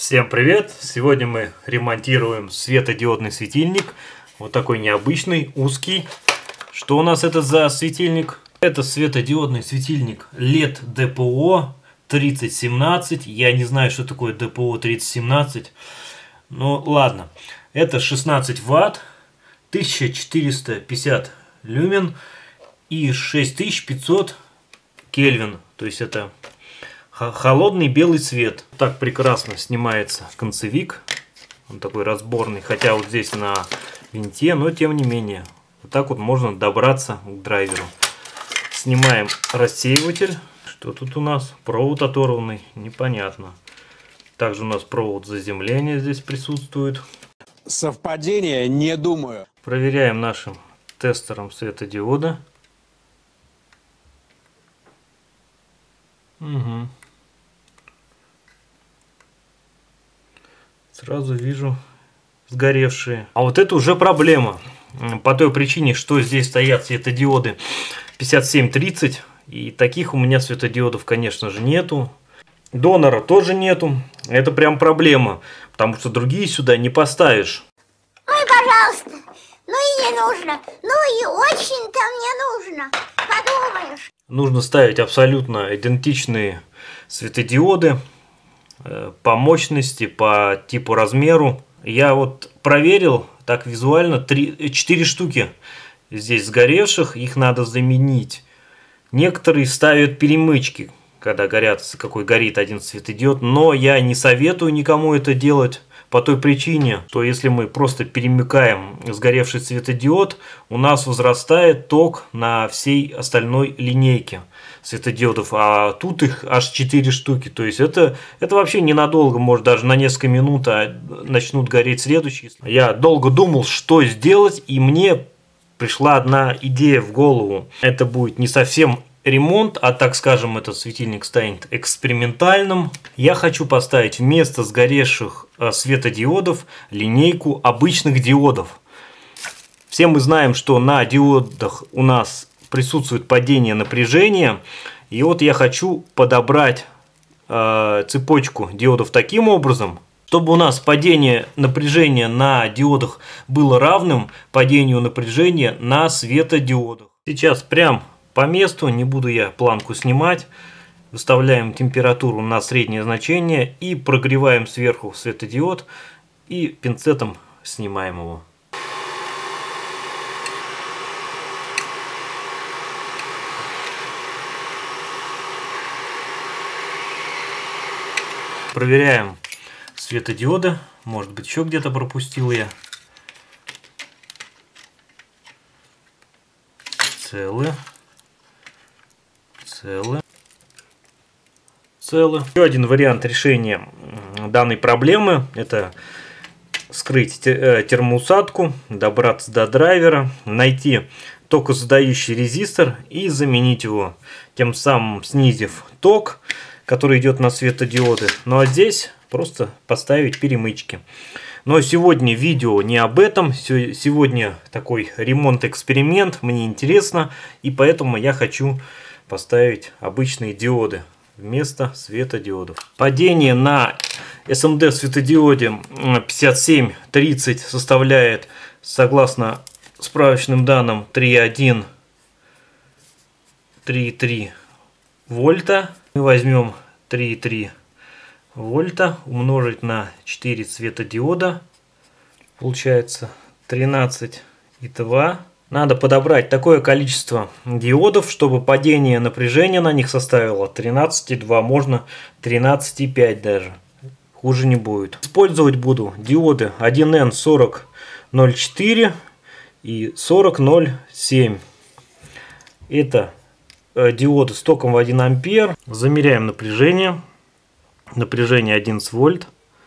Всем привет! Сегодня мы ремонтируем светодиодный светильник. Вот такой необычный, узкий. Что у нас это за светильник? Это светодиодный светильник LED DPO 3017. Я не знаю, что такое DPO 3017. Ну ладно. Это 16 Вт, 1450 люмен и 6500 Кельвин. То есть это холодный белый цвет. Так прекрасно снимается концевик. Он такой разборный. Хотя вот здесь на винте, но тем не менее. Вот так вот можно добраться к драйверу. Снимаем рассеиватель. Что тут у нас? Провод оторванный. Непонятно. Также у нас провод заземления здесь присутствует. Совпадение? Не думаю. Проверяем нашим тестером светодиода. Угу. Сразу вижу сгоревшие. А вот это уже проблема. По той причине, что здесь стоят светодиоды 5730. И таких у меня светодиодов, конечно же, нету. Донора тоже нету. Это прям проблема. Потому что другие сюда не поставишь. Ой, пожалуйста. Ну и не нужно. Ну и очень-то мне нужно. Подумаешь. Нужно ставить абсолютно идентичные светодиоды. По мощности, по типу размеру. Я вот проверил так визуально 4 штуки здесь сгоревших, их надо заменить. Некоторые ставят перемычки, когда горит один светодиод, но я не советую никому это делать по той причине, что если мы просто перемыкаем сгоревший светодиод, у нас возрастает ток на всей остальной линейке светодиодов, а тут их аж 4 штуки. То есть это вообще ненадолго, может даже на несколько минут начнут гореть следующие. Я долго думал, что сделать, и мне пришла одна идея в голову. Это будет не совсем ремонт, а так скажем, этот светильник станет экспериментальным. Я хочу поставить вместо сгоревших светодиодов линейку обычных диодов. Все мы знаем, что на диодах у нас присутствует падение напряжения. И вот я хочу подобрать цепочку диодов таким образом, чтобы у нас падение напряжения на диодах было равным падению напряжения на светодиодах. Сейчас прям по месту, не буду я планку снимать, выставляем температуру на среднее значение и прогреваем сверху светодиод и пинцетом снимаем его. Проверяем светодиоды. Может быть, еще где-то пропустил я. Целы. Еще один вариант решения данной проблемы — это скрыть термоусадку, добраться до драйвера, найти токозадающий резистор и заменить его, тем самым снизив ток, который идет на светодиоды. Ну а здесь просто поставить перемычки. Но сегодня видео не об этом. Сегодня такой ремонт-эксперимент. Мне интересно. И поэтому я хочу поставить обычные диоды вместо светодиодов. Падение на SMD светодиоде 5730 составляет, согласно справочным данным, 3,1 3,3 вольта. Мы возьмем 3,3 вольта умножить на 4 светодиода. Получается 13,2. Надо подобрать такое количество диодов, чтобы падение напряжения на них составило 13,2. Можно 13,5 даже. Хуже не будет. Использовать буду диоды 1N4004 и 4007. Это диоды с током в 1 ампер. Замеряем напряжение. Напряжение 11 вольт.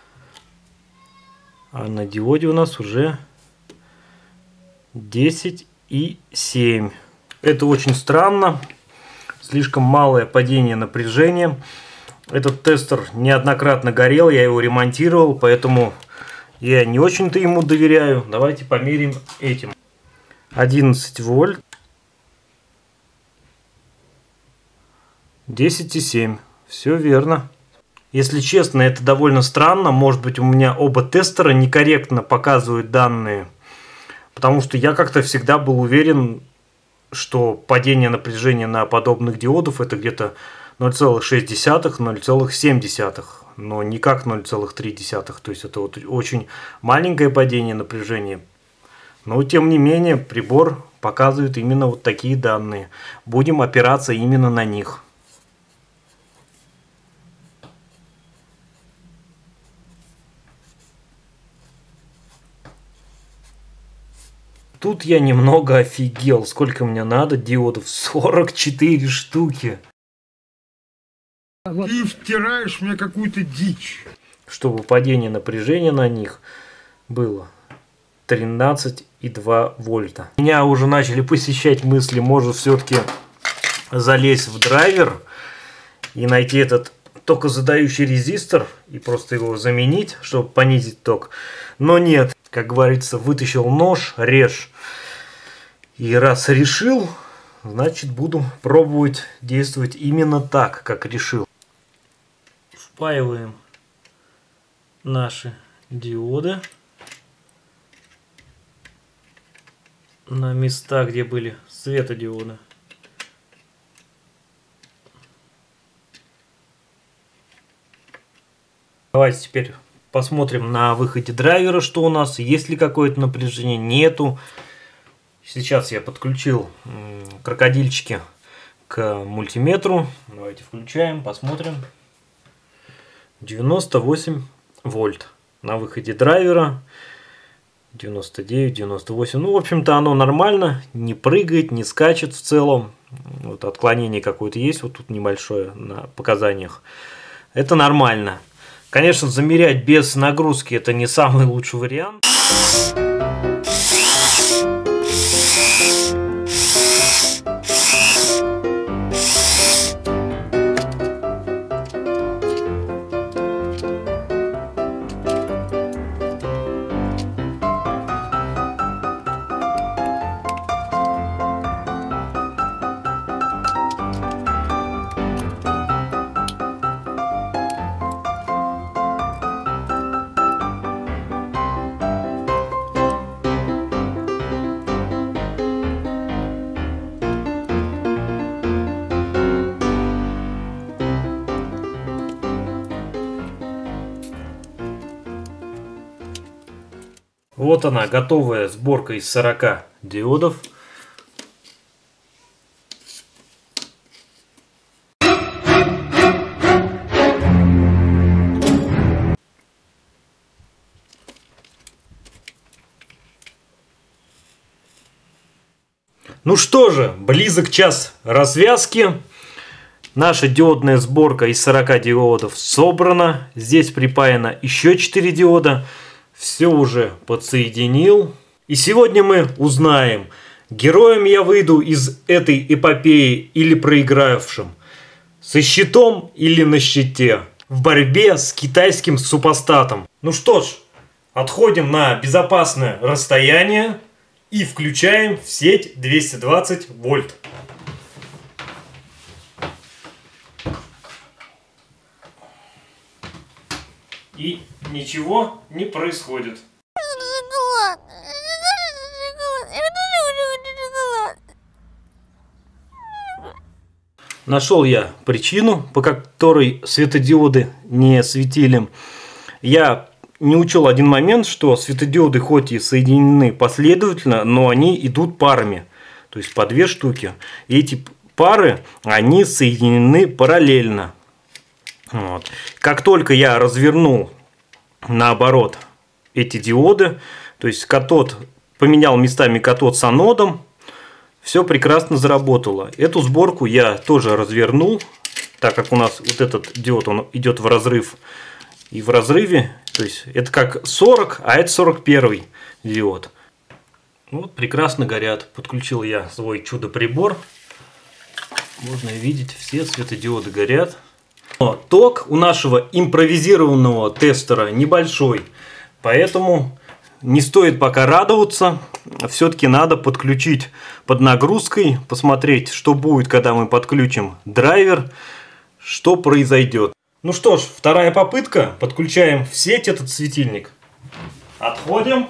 А на диоде у нас уже 10,7. Это очень странно. Слишком малое падение напряжения. Этот тестер неоднократно горел. Я его ремонтировал. Поэтому я не очень-то ему доверяю. Давайте померим этим. 11 вольт. 10,7. Все верно. Если честно, это довольно странно. Может быть, у меня оба тестера некорректно показывают данные. Потому что я как-то всегда был уверен, что падение напряжения на подобных диодов это где-то 0,6-0,7, но никак 0,3. То есть это вот очень маленькое падение напряжения. Но тем не менее прибор показывает именно вот такие данные. Будем опираться именно на них. Тут я немного офигел. Сколько мне надо диодов? 44 штуки. Ты втираешь мне какую-то дичь. Чтобы падение напряжения на них было 13,2 вольта. Меня уже начали посещать мысли, может все-таки залезть в драйвер и найти этот токозадающий резистор и просто его заменить, чтобы понизить ток. Но нет, как говорится, вытащил нож, режь. И раз решил, значит буду пробовать действовать именно так, как решил. Впаиваем наши диоды на места, где были светодиоды. Давайте теперь посмотрим на выходе драйвера, что у нас, есть ли какое-то напряжение, нету. Сейчас я подключил крокодильчики к мультиметру. Давайте включаем, посмотрим. 98 вольт на выходе драйвера. 99, 98. Ну, в общем-то, оно нормально, не прыгает, не скачет в целом. Вот отклонение какое-то есть, вот тут небольшое на показаниях. Это нормально. Конечно, замерять без нагрузки это не самый лучший вариант. Вот она, готовая сборка из 40 диодов. Ну что же, близок час развязки. Наша диодная сборка из 40 диодов собрана. Здесь припаяно еще 4 диода. Все уже подсоединил. И сегодня мы узнаем, героем я выйду из этой эпопеи или проигравшим. Со щитом или на щите. В борьбе с китайским супостатом. Ну что ж, отходим на безопасное расстояние и включаем в сеть 220 вольт. И ничего не происходит. Нашел я причину, по которой светодиоды не светили. Я не учел один момент, что светодиоды хоть и соединены последовательно, но они идут парами. То есть по 2 штуки. И эти пары, они соединены параллельно. Вот. Как только я развернул наоборот эти диоды, то есть катод, поменял местами катод с анодом, все прекрасно заработало. Эту сборку я тоже развернул, так как у нас вот этот диод, он идет в разрыв. И в разрыве, то есть это как 40, а это 41 диод. Вот прекрасно горят. Подключил я свой чудо-прибор. Можно видеть, все светодиоды горят. Но ток у нашего импровизированного тестера небольшой, поэтому не стоит пока радоваться. Все-таки надо подключить под нагрузкой, посмотреть, что будет, когда мы подключим драйвер, что произойдет. Ну что ж, вторая попытка. Подключаем в сеть этот светильник. Отходим.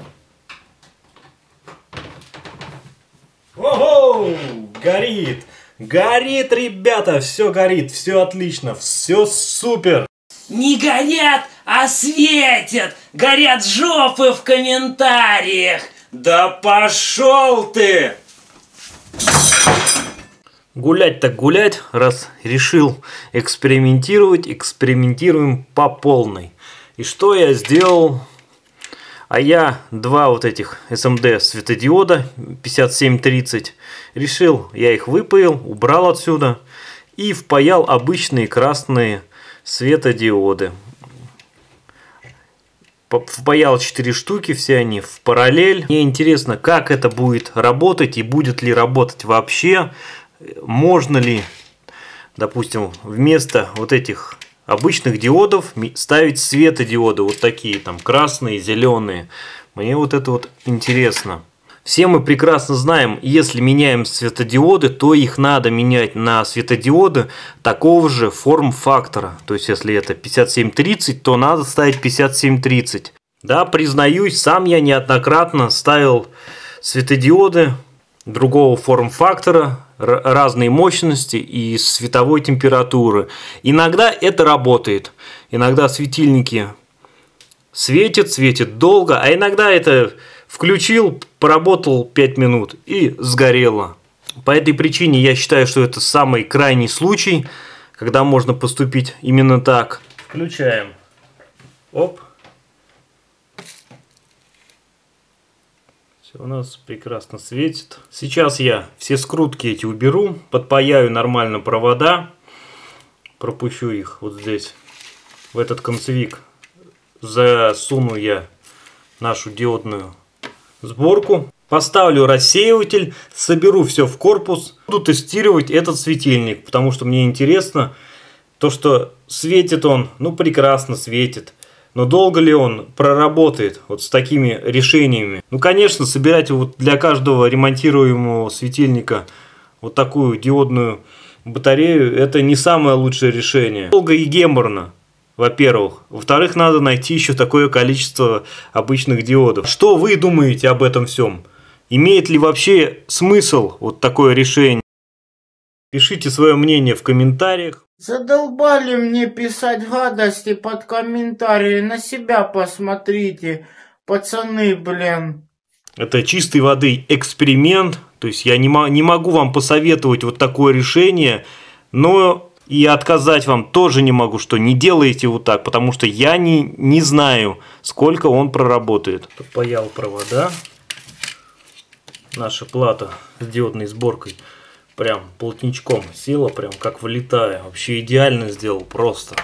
Ого! Горит! Горит, ребята! Все горит, все отлично, все супер! Не горят, а светят! Горят жопы в комментариях! Да пошел ты! Гулять так гулять, раз решил экспериментировать, экспериментируем по полной. И что я сделал? А я два вот этих SMD светодиода 5730 решил, я их выпаял, убрал отсюда и впаял обычные красные светодиоды. Впаял 4 штуки, все они в параллель. Мне интересно, как это будет работать и будет ли работать вообще. Можно ли, допустим, вместо вот этих обычных диодов ставить светодиоды, вот такие там красные, зеленые. Мне вот это вот интересно. Все мы прекрасно знаем, если меняем светодиоды, то их надо менять на светодиоды такого же форм-фактора. То есть, если это 5730, то надо ставить 5730. Да, признаюсь, сам я неоднократно ставил светодиоды другого форм-фактора, разные мощности и световой температуры. Иногда это работает. Иногда светильники светят долго, а иногда это включил, поработал 5 минут и сгорело. По этой причине я считаю, что это самый крайний случай, когда можно поступить именно так. Включаем. Оп. Все у нас прекрасно светит. Сейчас я все скрутки эти уберу, подпаяю нормально провода, пропущу их вот здесь, в этот концевик. Засуну я нашу диодную сборку, поставлю рассеиватель, соберу все в корпус, буду тестировать этот светильник, потому что мне интересно то, что светит он, ну прекрасно светит, но долго ли он проработает вот с такими решениями. Ну конечно, собирать вот для каждого ремонтируемого светильника вот такую диодную батарею, это не самое лучшее решение. Долго и геморно. Во-первых. Во-вторых, надо найти еще такое количество обычных диодов. Что вы думаете об этом всем? Имеет ли вообще смысл вот такое решение? Пишите свое мнение в комментариях. Задолбали мне писать гадости под комментарии. На себя посмотрите, пацаны, блин. Это чистой воды эксперимент. То есть я не могу вам посоветовать вот такое решение, но и отказать вам тоже не могу, что не делайте вот так, потому что я не знаю, сколько он проработает. Подпаял провода. Наша плата с диодной сборкой прям плотничком села, прям как влетая. Вообще идеально сделал, просто.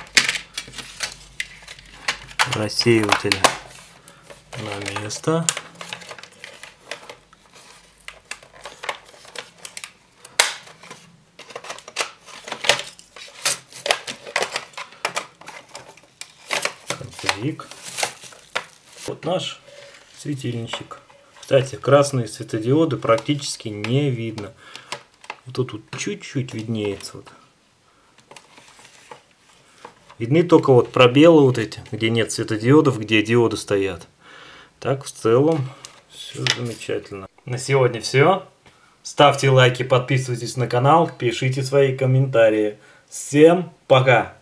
Рассеиватель на место. Концевик. Вот наш светильничек. Кстати, красные светодиоды практически не видно. Тут чуть-чуть виднеется. Вот. Видны только вот пробелы вот эти, где нет светодиодов, где диоды стоят. Так, в целом, все замечательно. На сегодня все. Ставьте лайки, подписывайтесь на канал, пишите свои комментарии. Всем пока!